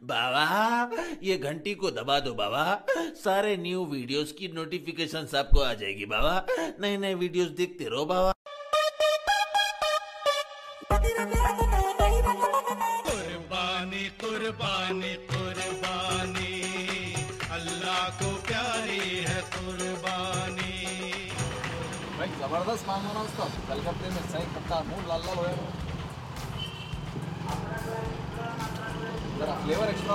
बाबा ये घंटी को दबा दो बाबा, सारे न्यू वीडियोस की नोटिफिकेशन आपको आ जाएगी बाबा, नए नए वीडियोस देखते रहो बाबा। कुर्बानी कुर्बानी कुर्बानी, अल्लाह को प्यारी है कुर्बानी। भाई जबरदस्त माल बना उसका, कलकत्ते में सही खट्टा मुंह लाल लाल हो गया, जरा फ्लेवर एक्स्ट्रा।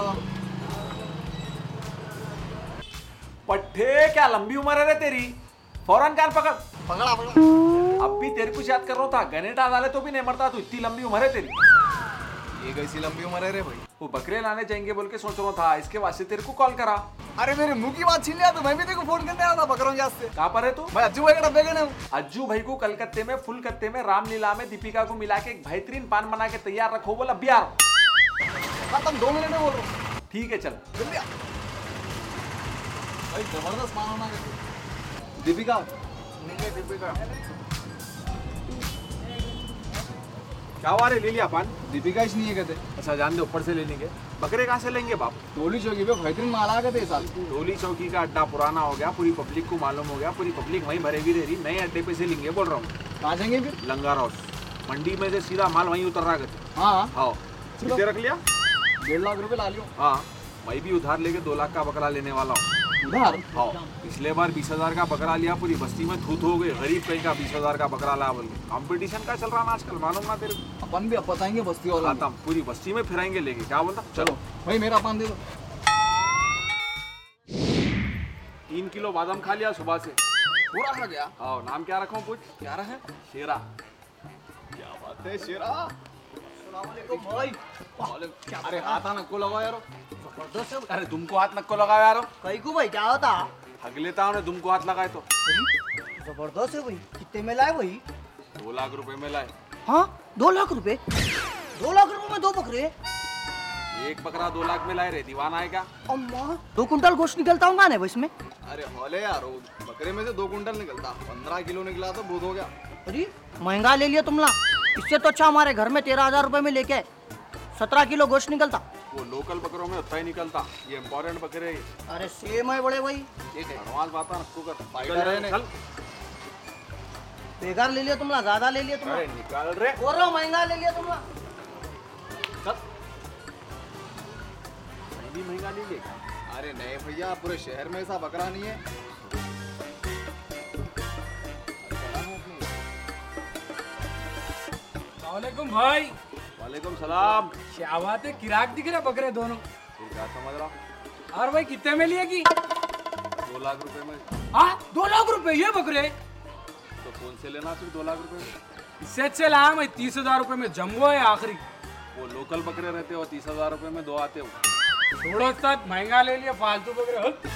पट्टे क्या लंबी उम्र है रे तेरी, फौरन कान पकड़। पकड़ा। अब भी तेरे कुछ याद कर रहा था, गनेटा डाले तो भी नहीं मरता तू, इतनी लंबी उम्र है तेरी। ये कैसी लंबी उम्र है रे भाई। वो बकरे लाने जाएंगे बोल के सोच रहा था, इसके वास्ते तेरे को कॉल करा। अरे मेरे मुंह की बात छीन लिया तो मैं भी तेरे को फोन करने आया था बकरों के वास्ते। कहाँ पर है तू? मैं अज्जू भाई का डब्बे गए हूँ। अज्जू भाई को कलकत्ते में फुल कत्ते में रामलीला में दीपिका को मिला के एक बेहतरीन पान बना के तैयार रखो, बोला अभी आ रहा हूं। तुम 2 मिनट में बोल रहे हो। ठीक है चल जल्दी आ। भाई जबरदस्त माल बना के। दीपिका नहीं दीपिका क्या हुआ रे, ले लिया पान? दीपिका ही नहीं है कहते। अच्छा जान दे, ऊपर से ले लेंगे। बकरे कहाँ से लेंगे बाप? टोली चौकी पे बेहतरीन माल आ गए थे इस साल। टोली चौकी का अड्डा पुराना हो गया, पूरी पब्लिक को मालूम हो गया, पूरी पब्लिक वहीं भरेगी रह रही, नए अड्डे पे से लेंगे बोल रहा हूँ। कहाँ जाएंगे फिर? लंगर हाउस मंडी में से सीधा माल वहीं उतर रहा है। हाँ हाँ कितने रख लिया? 1.5 लाख रुपए ला लियो। हाँ मैं भी उधार लेके 2 लाख का बकरा लेने वाला हूँ। उधार? हाँ पिछले बार 20,000 का बकरा लिया, पूरी बस्ती में थूथ हो गई, गरीब कहीं का 20,000 का बकरा ला बोल के। कंपटीशन का चल रहा ना आजकल, मालूम ना तेरे को? अपन भी अब बताएंगे बस्ती वाला। आता पूरी बस्ती में फिराएंगे लेके, क्या बोलता? चलो भाई मेरा पान दे दो। 3 किलो बादाम खा लिया सुबह से। पूरा खा गया? हाँ नाम क्या रखूं पूछ? क्या रहा है? शेरा। क्या बात है शेरा। भाई अरे हाथ आना को लगाओ यारो। अरे तुमको हाथ नक्को लगाओ यारो। कहीं को भाई क्या होता? ठग लेता हूँ तुमको हाथ लगाए तो। जबरदस्त है भाई। कितने में लाए भाई? 2 लाख रुपए में लाए। हाँ 2 लाख रुपए? 2 लाख रुपए में 2 बकरे? एक बकरा 2 लाख में लाए रे, दीवाना है क्या? अम्मा 2 कुंटल गोश्त निकलता होगा ना इसमें? अरे हौले यार, बकरे में से 2 कुंटल निकलता, 15 किलो निकला तो बहुत हो गया। अरे महंगा ले लिया तुमला, इससे तो अच्छा हमारे घर में 13,000 रुपए में लेके 17 किलो गोश्त निकलता। वो लोकल बकरों में उतना ही निकलता, ये इम्पोर्टेंट बकरे है। अरे सेम है बड़े भाई। ठीक है एडवांस बात है ना, कर फाइटर है चल। बेकार ले लिया तुमला, ज्यादा ले लिया तुमला। अरे निकाल रे। बोल रहा हूँ महंगा ले लिया तुमला। चल भी महंगा नहीं लेगा। अरे नहीं भैया, पूरे शहर में ऐसा बकरा नहीं है। वालेकुम भाई। वालेकुम सलाम। क्या बात है, किराक दिख रहा बकरे दोनों। तू क्या समझ रहा? और भाई कितने में लिया की? 2 लाख रुपए में। हाँ 2 लाख रुपए ये बकरे? तो कौन से लेना फिर 2 लाख रुपए में? इससे अच्छे लाया मैं 30,000 रुपए में, जम्बो है आखिरी। वो लोकल बकरे रहते हो, 30,000 रुपए में 2 आते हो। थोड़ा सा महंगा ले लिया, फालतू बकरे। हट।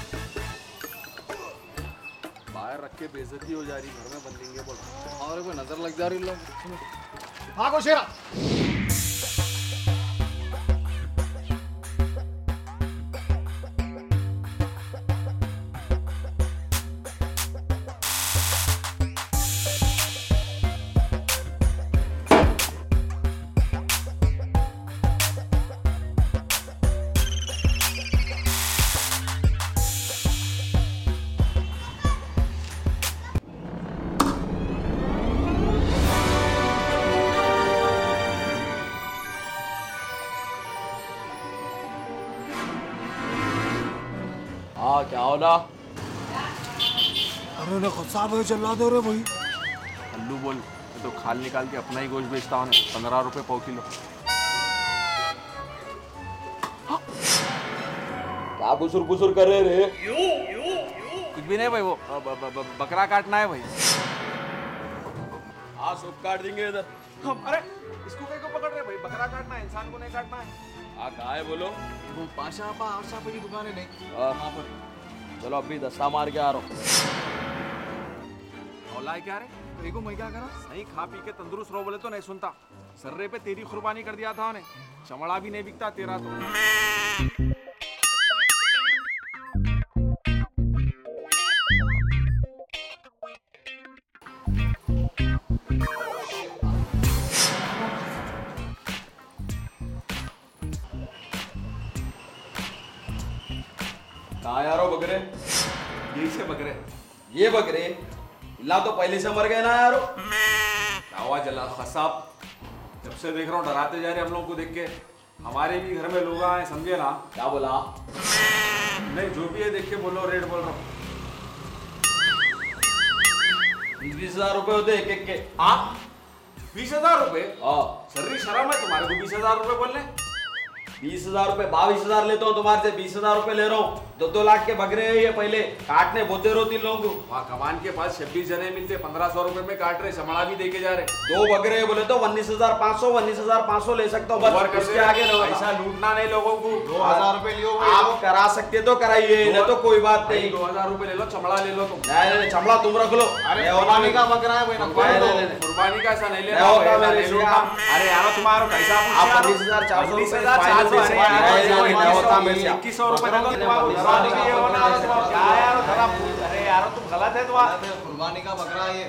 बाहर रख के बेइज्जती हो जा रही, घर में बंदेंगे बोल। और कोई नजर लग जा रही लोग। भागो शेरा। हाँ क्या हो रहा? अरे ना खुद साहब चला दो रे भाई। अल्लू बोल, मैं तो खाल निकाल के अपना ही गोश्त बेचता हूँ, 15 रुपए पाव किलो। क्या गुसुर गुसुर कर रहे रे? कुछ भी नहीं भाई, वो बकरा काटना है भाई। हाँ सब काट देंगे इधर। अरे इसको कहीं को पकड़ रहे भाई? बकरा काटना है, इंसान को नहीं काटना है। हाँ कहाँ है बोलो? वो पाशा की दुकान है नहीं वहाँ पर। चलो अभी 10 मार के आ रहा हूँ। औला है क्या रे? देखो मैं क्या करा? नहीं खा पी के तंदुरुस्त रहो बोले तो नहीं सुनता। सर्रे पे तेरी कुर्बानी कर दिया था उन्हें, चमड़ा भी नहीं बिकता तेरा तो। कहाँ यारो बकरे? यही से बकरे। ये बकरे इल्ला तो पहले से मर गए ना यारो। क्या हुआ जल्लाद खां साहब? जब से देख रहा हूँ डराते जा रहे हम लोग को देख के। हमारे भी घर में लोग आए, समझे ना? क्या बोला? नहीं जो भी है देख के बोलो, रेट बोल रहा हूँ। 20,000 रुपए होते एक के। हाँ 20,000 रुपए? हाँ सर्री शर्म है तुम्हारे को 20,000 रुपए बोलने? 20,000 रुपए 22,000 लेता हूँ तुम्हारे से, 20,000 रुपए ले रहा हूँ। 2-2 लाख के बकरे हैं ये, पहले काटने बोते रहो 3 लोगों को। वहाँ कमान के पास 26 जने मिलते 1,500 रुपए में काट रहे, समड़ा भी देके जा रहे। 2 बकरे बोले तो 19,500 ले सकता हूँ बस, उसके आगे नहीं होता। ऐसा लूटना नहीं लोगों को। 2,000 रुपए लियो आप करा सकते तो कराइए, नहीं तो कोई बात नहीं। 2,000 रुपए ले लो, चमड़ा ले लो तुम। नहीं चमड़ा तुम रख लो। अरे कुर्बानी का बकरा है कुर्बानी का ऐसा नहीं लेना होता मेरे से। अरे यार तुम्हारा कैसा आप 19,400 2100 रुपए दे दो तुम्हारा। क्या यार धरा? अरे यार तुम गलत है तुम्हारा। कुर्बानी का बकरा ये।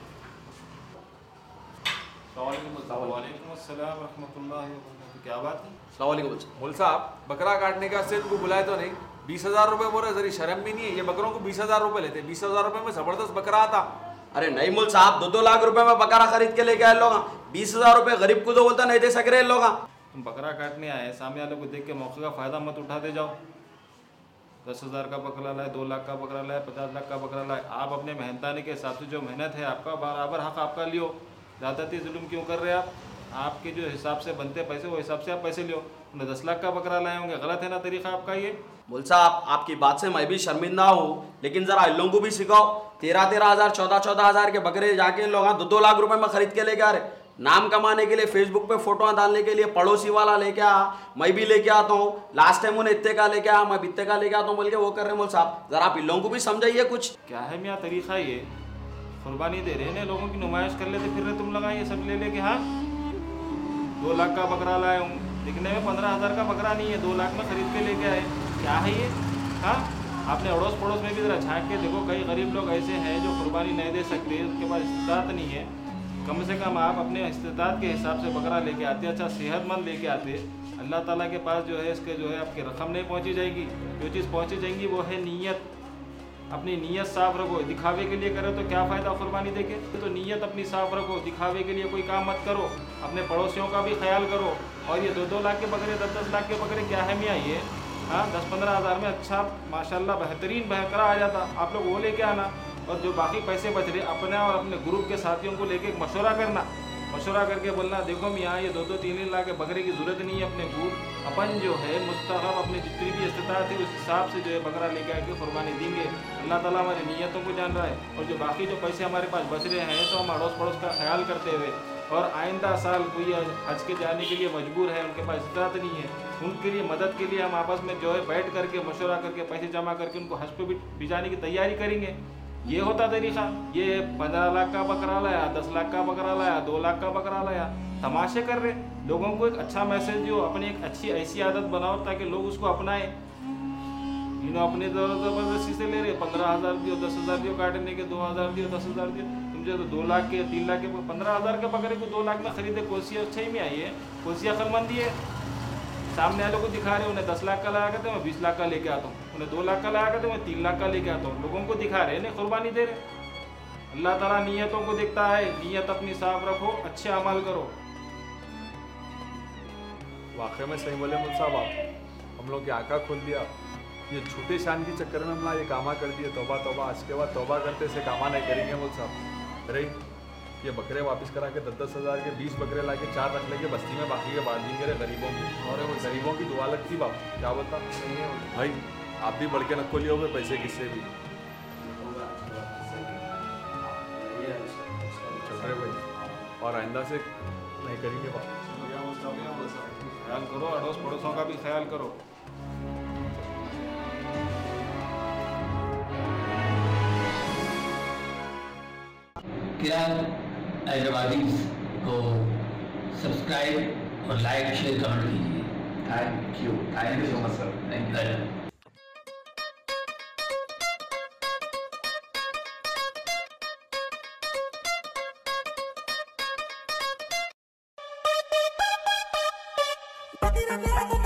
क्या बात है? बोल साहब बकरा काटने का से तुमको बुलाए तो नहीं? 20,000 रुपए बोल रहे, जरी शर्म भी नहीं है? ये बकरों को 20,000 रुपए लेते, 20,000 रुपए में जबरदस्त बकरा आता। अरे नहीं मुल साहब, 2-2 लाख रुपए में बकरा खरीद के लेके आए लोग। 20,000 रुपए गरीब को तो बोलता नहीं दे सक रहे लोग। तुम बकरा काटने आए, सामने वाले को देख के मौके का फायदा मत उठाते जाओ। 10,000 का बकरा लाए, 2 लाख का बकरा लाए, 50 लाख का बकरा लाए। आप अपने मेहनताने के हिसाब से जो मेहनत है आपका बराबर हक आपका लियो। ज़्यादाती जुल्म क्यों कर रहे हैं आप? आपके जो हिसाब से बनते पैसे वो हिसाब से आप पैसे लियो। उन्हें 10 लाख का बकरा लाए होंगे, गलत है ना तरीका आपका ये? बोल साहब आपकी बात से मैं भी शर्मिंदा हूँ, लेकिन जरा इन लोगों को भी सिखाओ। 13,000 14,000 के बकरे जाके लोग 2-2 लाख रुपए में खरीद के लेके आ रहे। नाम कमाने के लिए, फेसबुक पे फोटो डालने के लिए पड़ोसी वाला लेके आ, मैं भी लेके आता हूँ। लास्ट टाइम उन्हें इतने का लेके आ, मैं इतने का लेके आता हूँ बोल के वो कर रहे हैं। बोल साहब जरा आप इन लोगों को भी समझाइए कुछ। क्या है मियाँ तरीका ये? कुर्बानी दे रहे हैं लोगों की नुमाइश कर लेते फिर रहे तुम लगा ये सब ले लेके। हाँ 2 लाख का बकरा लाए हूँ, दिखने में 15,000 का बकरा नहीं है, 2 लाख में खरीद के लेके आए। क्या है ये? हाँ आपने अड़ोस पड़ोस में भी जरा झाँक के देखो, कई गरीब लोग ऐसे हैं जो कुर्बानी नहीं दे सकते, उनके पास इस्तात नहीं है। कम से कम आप अपने इस्तात के हिसाब से बकरा लेके आते, अच्छा सेहतमंद लेके आते। अल्लाह ताला के पास जो है इसके जो है आपकी रकम नहीं पहुंची जाएगी। जो चीज़ पहुंची जाएंगी वो है नीयत। अपनी नीयत साफ रखो। दिखावे के लिए करो तो क्या फ़ायदा कुर्बानी देके? तो नीयत अपनी साफ रखो, दिखावे के लिए कोई काम मत करो। अपने पड़ोसियों का भी ख्याल करो। और ये 2-2 लाख के बकरे, 10-10 लाख के बकरे क्या है मियाँ ये? हाँ 10-15 हज़ार में अच्छा माशाल्लाह बेहतरीन बकरा आ जाता, आप लोग वो लेके आना। और जो बाकी पैसे बच रहे अपने और अपने ग्रुप के साथियों को लेके मशवरा करना, मशवरा करके बोलना देखो मियाँ ये 2-2 3 लाख के बकरे की ज़रूरत नहीं है अपने को। अपन जो है मुस्तहब अपने जितनी भी इस्तिताअत है उस हिसाब से जो है बकरा लेके आके कुर्बानी देंगे। अल्लाह ताला हमारी नीयतों को जान रहा है। और जो बाकी जो पैसे हमारे पास बच रहे हैं तो हम अड़ोस पड़ोस का ख्याल करते हुए, और आइंदा साल कोई हज के जाने के लिए मजबूर है, उनके पास इस्तिताअत नहीं है, उनके लिए मदद के लिए हम आपस में जो है बैठ करके मशवरा करके पैसे जमा करके उनको हज पे भी भिजाने की तैयारी करेंगे। ये होता तरीका। ये 15 लाख का बकरा लाया, 10 लाख का बकरा लाया, 2 लाख का बकरा लाया, तमाशे कर रहे। लोगों को एक अच्छा मैसेज दो, अपनी एक अच्छी ऐसी आदत बनाओ ताकि लोग उसको अपनाएं। अपने ज़बरदस्ती से ले रहे, 15,000 दियो, 10,000 दियो काटने के, 2,000 दियो, 10,000 दियो। तुम जो 2 लाख के 3 लाख के 15,000 के बकरे को 2 लाख में खरीदे, कोसी अच्छे ही में आई है, कोसी अक्लमंदी है। सामने वालों को दिखा रहे, उन्हें 10 लाख का लाया करते मैं 20 लाख का लेके आता हूँ, उन्हें 2 लाख का लाया करते मैं 3 लाख का लेके आता हूँ। लोगों को दिखा रहे नहीं कुर्बानी दे रहे। अल्लाह ताला नीयतों को देखता है। नीयत अपनी साफ रखो, अच्छे अमल करो। वाकई में सही बोले मुल साहब आप, हम लोग की आँखा खोल दिया। ये झूठे शान के चक्कर में हमने ये कामा कर दिए। तौबा तौबा, आज के बाद तौबा करते से कामा नहीं करेंगे मुल साहब। अरे ये बकरे वापस करा के 10-10 हज़ार के 20 बकरे ला के 4 रख लेंगे बस्ती में, बाकी के बांध देंगे गरीबों की। और वो गरीबों की दुआ लगती बाप, क्या बोलता भाई? आप भी बढ़ के न खोलिए हुए पैसे किससे भी चल रहे भाई, और आइंदा से नहीं करेंगे बाप। ख्याल करो, अड़ोस पड़ोसों का भी ख्याल करो। क्या हैदराबादीज़ को सब्सक्राइब और लाइक शेयर कमेंट कीजिए। Thank you so much sir. Thank you. Tira, tira, tira.